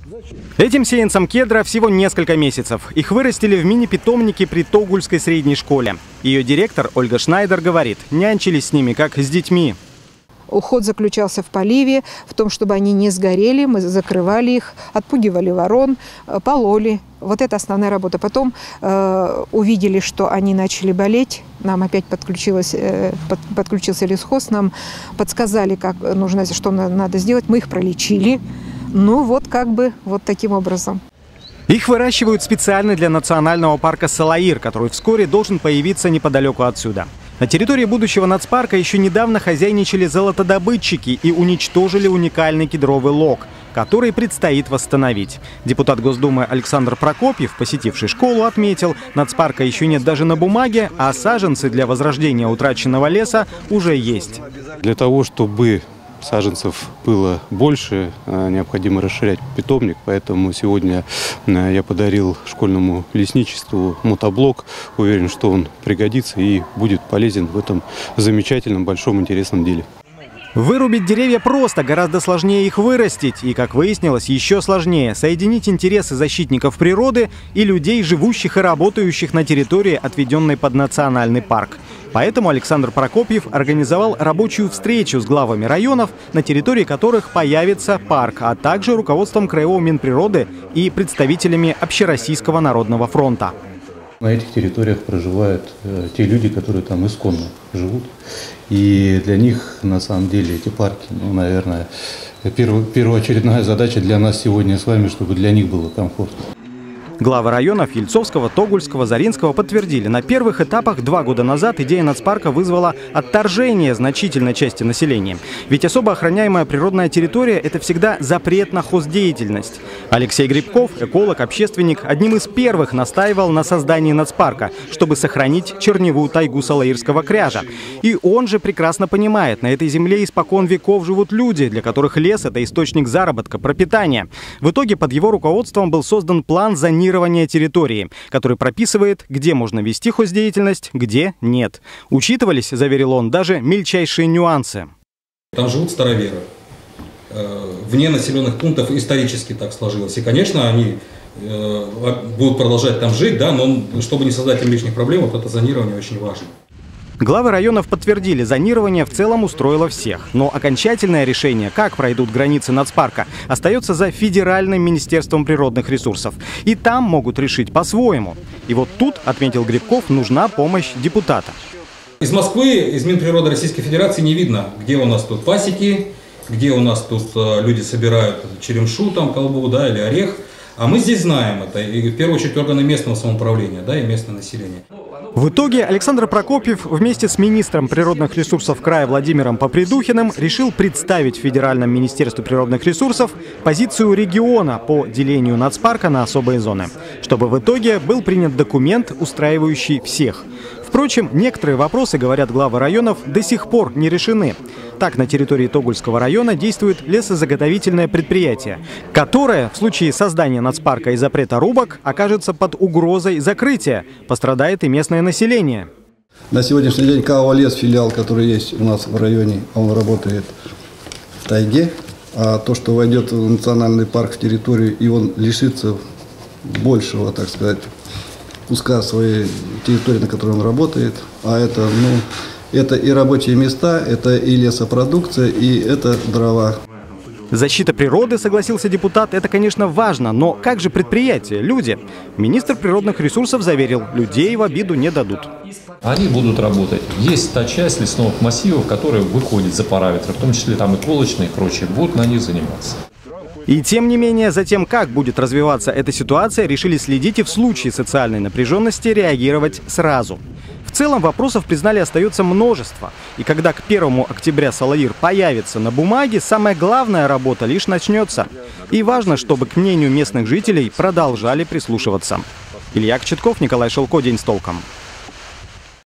Этим сеянцам кедра всего несколько месяцев. Их вырастили в мини-питомнике при Тогульской средней школе. Ее директор Ольга Шнайдер говорит, нянчились с ними как с детьми. Уход заключался в поливе, в том, чтобы они не сгорели. Мы закрывали их, отпугивали ворон, пололи. Вот это основная работа. Потом увидели, что они начали болеть. Нам опять подключился лесхоз. Нам подсказали, как нужно, что надо сделать. Мы их пролечили. Ну вот вот таким образом. Их выращивают специально для национального парка Салаир, который вскоре должен появиться неподалеку отсюда. На территории будущего нацпарка еще недавно хозяйничали золотодобытчики и уничтожили уникальный кедровый лог, который предстоит восстановить. Депутат Госдумы Александр Прокопьев, посетивший школу, отметил, нацпарка еще нет даже на бумаге, а саженцы для возрождения утраченного леса уже есть. Для того, чтобы саженцев было больше, необходимо расширять питомник, поэтому сегодня я подарил школьному лесничеству мотоблок. Уверен, что он пригодится и будет полезен в этом замечательном, большом, интересном деле. Вырубить деревья просто, гораздо сложнее их вырастить. И, как выяснилось, еще сложнее соединить интересы защитников природы и людей, живущих и работающих на территории, отведенной под национальный парк. Поэтому Александр Прокопьев организовал рабочую встречу с главами районов, на территории которых появится парк, а также руководством Краевого Минприроды и представителями Общероссийского народного фронта. На этих территориях проживают те люди, которые там исконно живут. И для них, на самом деле, эти парки, наверное, первоочередная задача для нас сегодня с вами, чтобы для них было комфортно. Главы районов Ельцовского, Тогульского, Заринского подтвердили, на первых этапах 2 года назад идея нацпарка вызвала отторжение значительной части населения. Ведь особо охраняемая природная территория – это всегда запрет на хоздеятельность. Алексей Грибков, эколог, общественник, одним из первых настаивал на создании нацпарка, чтобы сохранить черневую тайгу Салаирского кряжа. И он же прекрасно понимает, на этой земле испокон веков живут люди, для которых лес – это источник заработка, пропитания. В итоге под его руководством был создан план зонирования территории, который прописывает, где можно вести хоздеятельность, где нет. Учитывались, заверил он, даже мельчайшие нюансы. Там живут староверы. Вне населенных пунктов исторически так сложилось. И, конечно, они будут продолжать там жить, да, но чтобы не создать им лишних проблем, вот это зонирование очень важно. Главы районов подтвердили, зонирование в целом устроило всех. Но окончательное решение, как пройдут границы нацпарка, остается за Федеральным министерством природных ресурсов. И там могут решить по-своему. И вот тут, отметил Грибков, нужна помощь депутата. Из Москвы, из Минприроды Российской Федерации не видно, где у нас тут пасеки, где у нас тут люди собирают черемшу, там, колбу, да, или орех. А мы здесь знаем это, и в первую очередь органы местного самоуправления, да, и местное население. В итоге Александр Прокопьев вместе с министром природных ресурсов края Владимиром Попридухиным решил представить в Федеральном министерстве природных ресурсов позицию региона по делению нацпарка на особые зоны, чтобы в итоге был принят документ, устраивающий всех. Впрочем, некоторые вопросы, говорят главы районов, до сих пор не решены. Так, на территории Тогульского района действует лесозаготовительное предприятие, которое в случае создания нацпарка и запрета рубок окажется под угрозой закрытия. Пострадает и местное население. На сегодняшний день КАО «Лес», филиал, который есть у нас в районе, он работает в тайге. А то, что войдет в национальный парк в территорию, и он лишится большего, так сказать, куска своей территории, на которой он работает. А это, это и рабочие места, это и лесопродукция, и это дрова. Защита природы, согласился депутат, это, конечно, важно, но как же предприятия, люди? Министр природных ресурсов заверил, людей в обиду не дадут. Они будут работать. Есть та часть лесных массивов, которая выходит за параметры, в том числе там эколочные и прочее, будут на них заниматься. И тем не менее, за тем, как будет развиваться эта ситуация, решили следить и в случае социальной напряженности реагировать сразу. В целом вопросов, признали, остается множество. И когда к 1 октября Салаир появится на бумаге, самая главная работа лишь начнется. И важно, чтобы к мнению местных жителей продолжали прислушиваться. Илья Кочетков, Николай Шелко. День с толком.